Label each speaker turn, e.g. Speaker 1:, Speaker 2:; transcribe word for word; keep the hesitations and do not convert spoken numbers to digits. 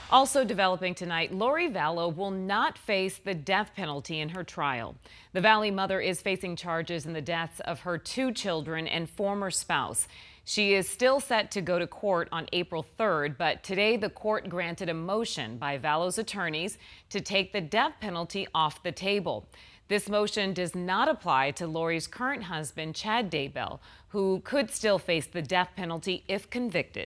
Speaker 1: Also developing tonight, Lori Vallow will not face the death penalty in her trial. The Valley mother is facing charges in the deaths of her two children and former spouse. She is still set to go to court on April third, but today the court granted a motion by Vallow's attorneys to take the death penalty off the table. This motion does not apply to Lori's current husband, Chad Daybell, who could still face the death penalty if convicted.